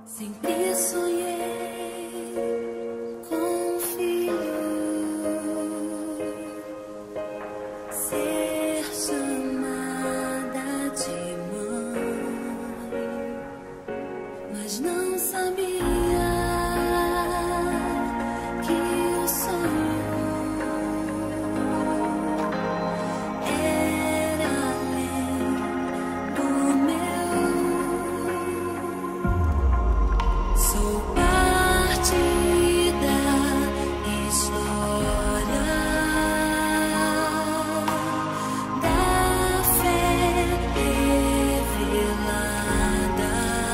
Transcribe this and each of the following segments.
Sempre sonhei com um filho, ser chamada de mãe, mas não sabia que o sonho era além do meu. Sou parte da história da fé revelada.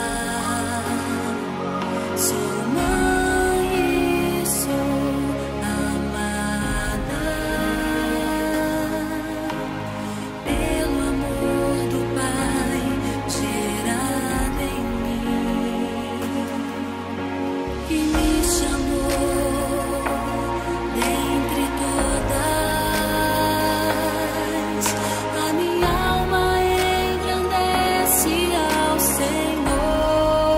Sou mãe e sou amada pelo amor do Pai gerado em mim, que me chamou dentre todas. A minha alma engrandece ao Senhor.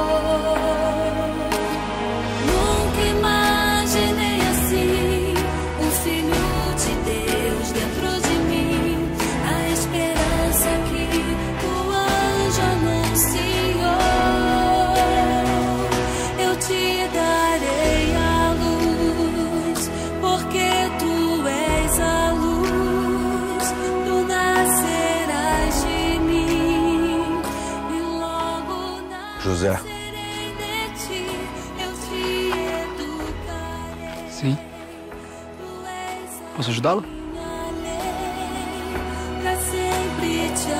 Nunca imaginei assim um filho de Deus dentro de mim, a esperança que o anjo anunciou. Eu te darei a luz, porque tu és a luz. Tu nascerás de mim e logo José. nascerei de ti. Eu te educarei. Sim. Tu és a Posso ajudá-lo? minha lei, pra sempre te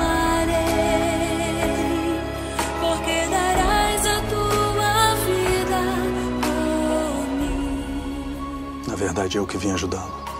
amarei, porque darás a tua vida por mim. Na verdade, eu que vim ajudá-lo.